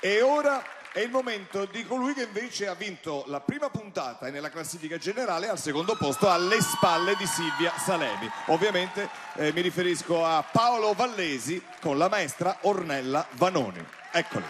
E ora è il momento di colui che invece ha vinto la prima puntata e nella classifica generale al secondo posto, alle spalle di Silvia Salemi. Ovviamente mi riferisco a Paolo Vallesi con la maestra Ornella Vanoni. Eccoli.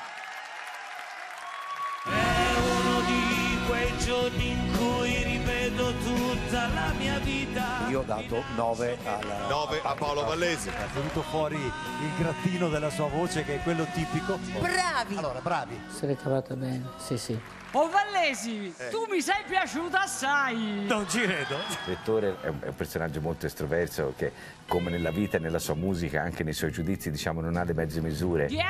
È uno di quei giorni in cui rivedo tutta la mia vita. Io ho dato 9 a Paolo Vallesi. È venuto fuori il grattino della sua voce, che è quello tipico. Bravi! Allora, bravi. Se l'è cavata bene, sì sì. Oh Vallesi, tu mi sei piaciuta assai! Non ci credo. L'attore è un personaggio molto estroverso che, come nella vita e nella sua musica, anche nei suoi giudizi, diciamo, non ha le mezze misure. 10!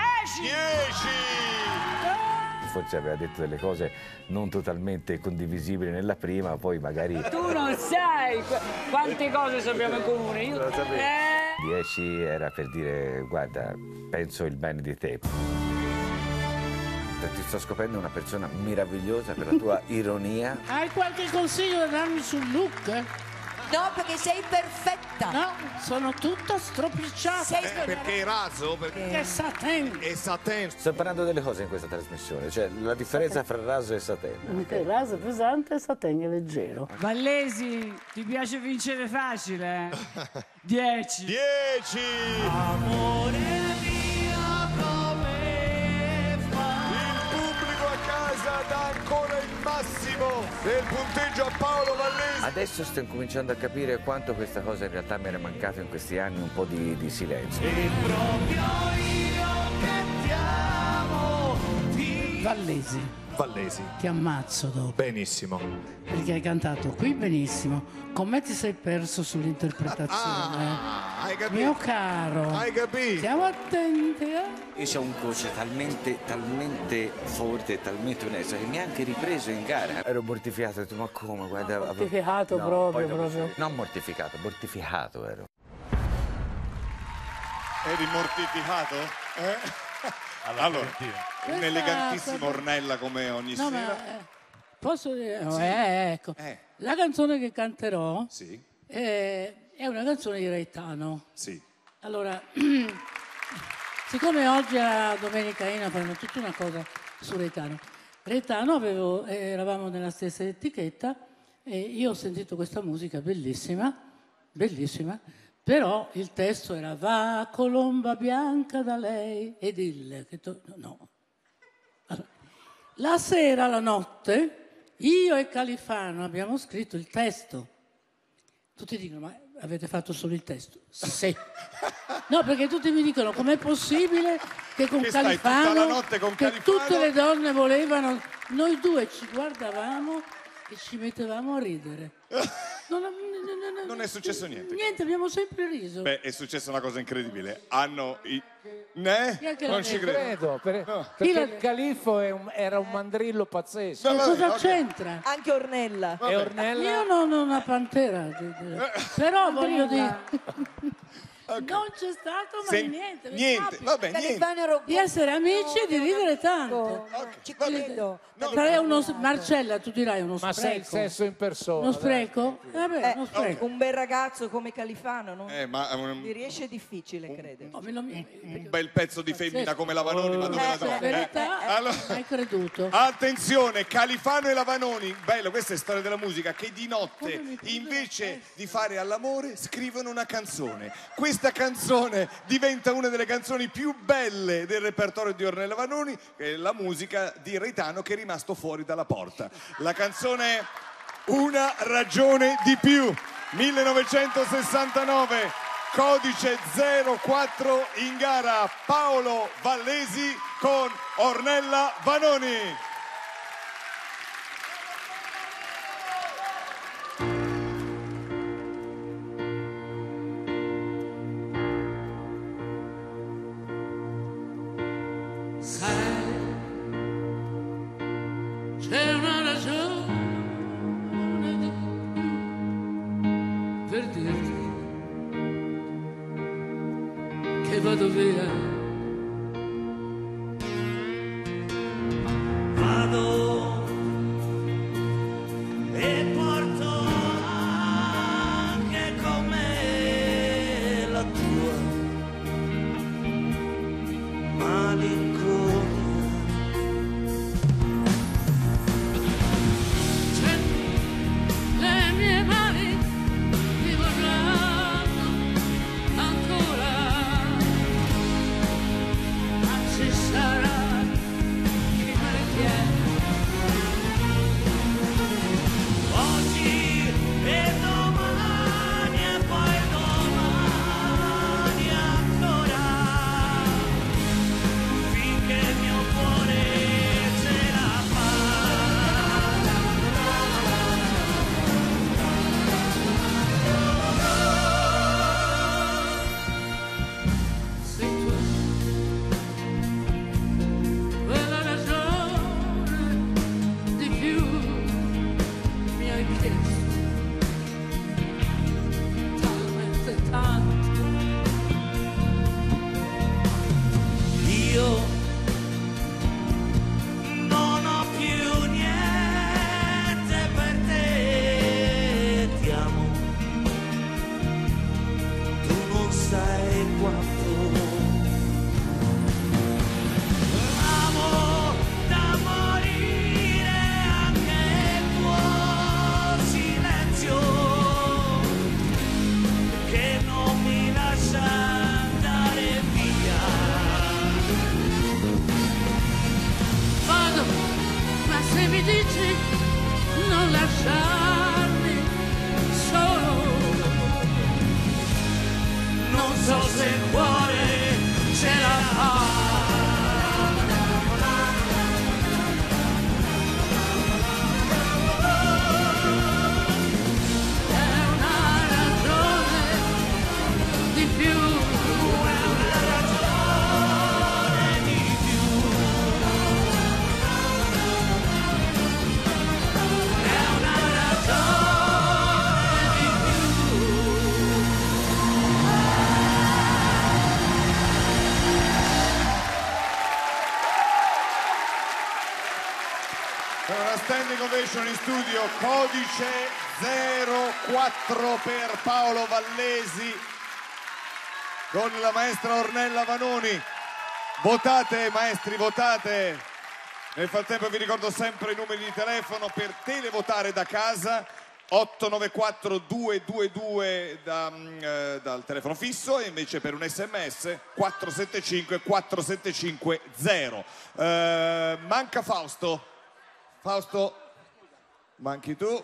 Forse aveva detto delle cose non totalmente condivisibili nella prima, poi magari... Tu non sai quante cose sappiamo in comune. Io... 10 era per dire, guarda, penso il bene di te. Ti sto scoprendo una persona meravigliosa per la tua ironia. Hai qualche consiglio da darmi sul look? No, perché sei perfetta. No, sono tutta stropicciata. Perché è raso? Perché È satin. è satin. Sto imparando delle cose in questa trasmissione, cioè la differenza fra raso e satè. Il raso è pesante e sateng è leggero. Vallesi, ti piace vincere facile? 10! 10! Amore mio, come fai? Il pubblico a casa dà ancora il massimo del punteggio a Paolo Vallesi. Adesso sto incominciando a capire quanto questa cosa in realtà mi era mancato in questi anni, un po' di silenzio. E proprio io che ti amo, Vallesi, Vallesi. ti ammazzo dopo. Benissimo. Perché hai cantato qui benissimo. Con me ti sei perso sull'interpretazione. Hai capito? Mio caro. Hai capito? Stiamo attenti, Io c'ho un coach talmente forte, talmente onesto che mi ha anche ripreso in gara. Ero mortificato, ho detto, ma come, guarda... Mortificato No, proprio, poi dopo proprio. sì. Non mortificato, mortificato ero. Eri mortificato? Allora, Questa- un'elegantissima Ornella come ogni No, sera. ma posso dire? Ecco. Eh. La canzone che canterò Sì, è una canzone di Reitano. sì. Allora, siccome oggi a Domenica Ina fanno tutta una cosa su Reitano, eravamo nella stessa etichetta e io ho sentito questa musica bellissima, bellissima, però il testo era va colomba bianca da lei e dille che no. Allora, la sera, la notte, io e Califano abbiamo scritto il testo. Tutti dicono, ma avete fatto solo il testo? Sì. No, perché tutti mi dicono, com'è possibile che con Che stai tutta la Califano, notte con che Califano? tutte le donne volevano, noi due ci guardavamo e ci mettevamo a ridere. Non è successo niente. Niente, abbiamo sempre riso. Beh, è successa una cosa incredibile. Hanno i... Ne? Chi è che l'ha Non ci detto? credo. Chi l'ha Perché il detto? califfo era un mandrillo pazzesco. No, E vabbè, cosa ok. c'entra? Anche Ornella. E Ornella? Io non ho una pantera, però voglio dire, non c'è stato mai niente. Niente, vabbè, niente. Califano era un Di essere amici e di ridere tanto. Ci credo. Sarei Marcella, tu dirai uno Ma sei il spreco. sesso in persona. Uno spreco? Vabbè, uno spreco. Un bel ragazzo come Califano non Ma mi riesce difficile, credo. Oh, un bel pezzo di femmina come la Vanoni, ma dove la La trovi? verità, Allora, hai creduto. attenzione, Califano e la Vanoni, bello, questa è storia della musica, che di notte, Come mi piace. invece di fare all'amore, scrivono una canzone. Questa canzone diventa una delle canzoni più belle del repertorio di Ornella Vanoni, che è la musica di Reitano che è rimasto fuori dalla porta. La canzone è Una ragione di più, 1969, codice 04, in gara Paolo Vallesi con Ornella Vanoni. Sai, c'è una ragione di più per dirti che vado via. vado e porto anche con me la tua malinconia. dici non lasciarmi solo. Non so se il cuore ce la fa. Standing ovation in studio, codice 04 per Paolo Vallesi con la maestra Ornella Vanoni. Votate maestri, votate. Nel frattempo vi ricordo sempre i numeri di telefono per televotare da casa: 894 222 dal telefono fisso, e invece per un sms 475 4750. Manca Fausto. Fausto, manchi tu.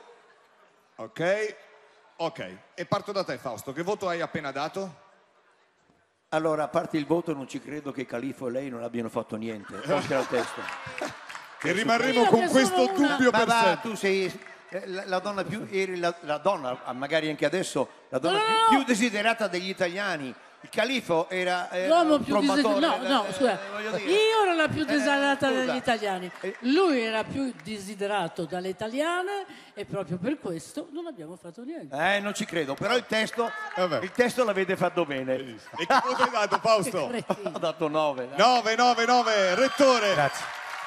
Ok, e parto da te Fausto, che voto hai appena dato? Allora, a parte il voto, non ci credo che Califo e lei non abbiano fatto niente, oltre al testo. E rimarremo con questo dubbio per sempre. Tu sei la donna più, eri la donna, magari anche adesso, la donna più desiderata degli italiani. Il Califo era l'uomo più desiderato. No, scusa. dire. Io ero la più desiderata degli italiani. Lui era più desiderato dalle italiane e proprio per questo non abbiamo fatto niente. Non ci credo, però il testo l'avete fatto bene. E che voto hai dato, Fausto? Ho dato 9. 9, rettore. Grazie.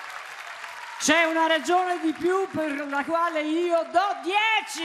C'è una ragione di più per la quale io do 10.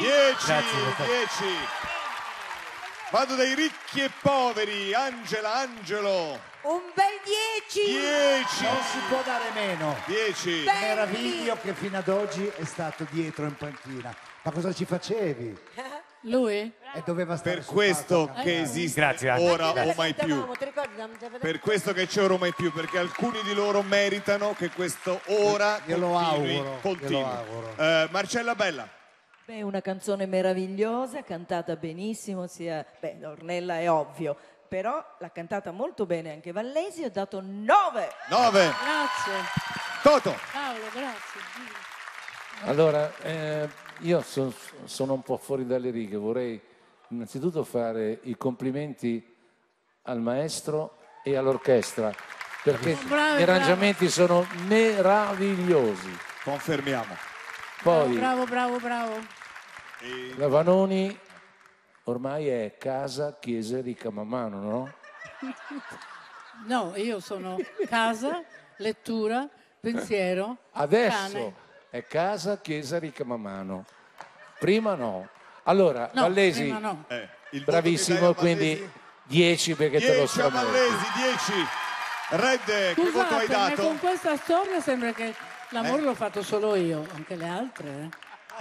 10. Vado dai ricchi e poveri. Angelo. Un bel 10. 10. Non si può dare meno. 10. Meraviglio che fino ad oggi è stato dietro in panchina. Ma cosa ci facevi? Lui? E doveva stare Per questo che esiste ora o mai più. Per questo che c'è ora o mai più, perché alcuni di loro meritano che questo ora continui. Marcella Bella. Beh, una canzone meravigliosa, cantata benissimo, Ornella è ovvio, però l'ha cantata molto bene anche Vallesi, ho dato 9. Grazie. Toto. Paolo, grazie. Allora, io sono un po' fuori dalle righe, vorrei innanzitutto fare i complimenti al maestro e all'orchestra, perché gli arrangiamenti sono meravigliosi. Confermiamo. Poi, bravo. La Vanoni ormai è casa, chiesa, ricamamano, no? No, io sono casa, lettura, pensiero, Adesso cane. è casa, chiesa, ricamamano. Prima no. Allora, No, Vallesi, prima no. Il bravissimo, quindi 10 perché te lo 10 a Vallesi, 10. Red, che voto hai Scusate, dato? con questa storia sembra che l'amore l'ho fatto solo io, anche le altre.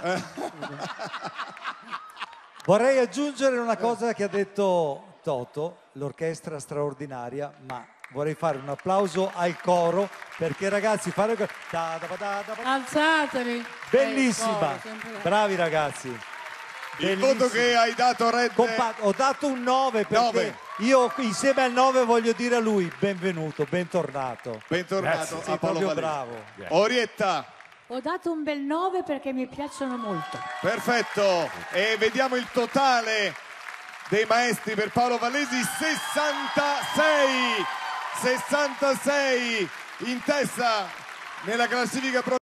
Vorrei aggiungere una cosa che ha detto Toto, l'orchestra straordinaria, ma vorrei fare un applauso al coro, perché ragazzi fare Alzatevi. bellissima, bravi ragazzi. Il voto che hai dato, Red? Ho dato un 9 perché io insieme al 9 voglio dire a lui benvenuto, bentornato. Bentornato a Paolo proprio Vallesi. bravo. Orietta. Ho dato un bel 9 perché mi piacciono molto. Perfetto, e vediamo il totale dei maestri per Paolo Vallesi: 66 in testa nella classifica pro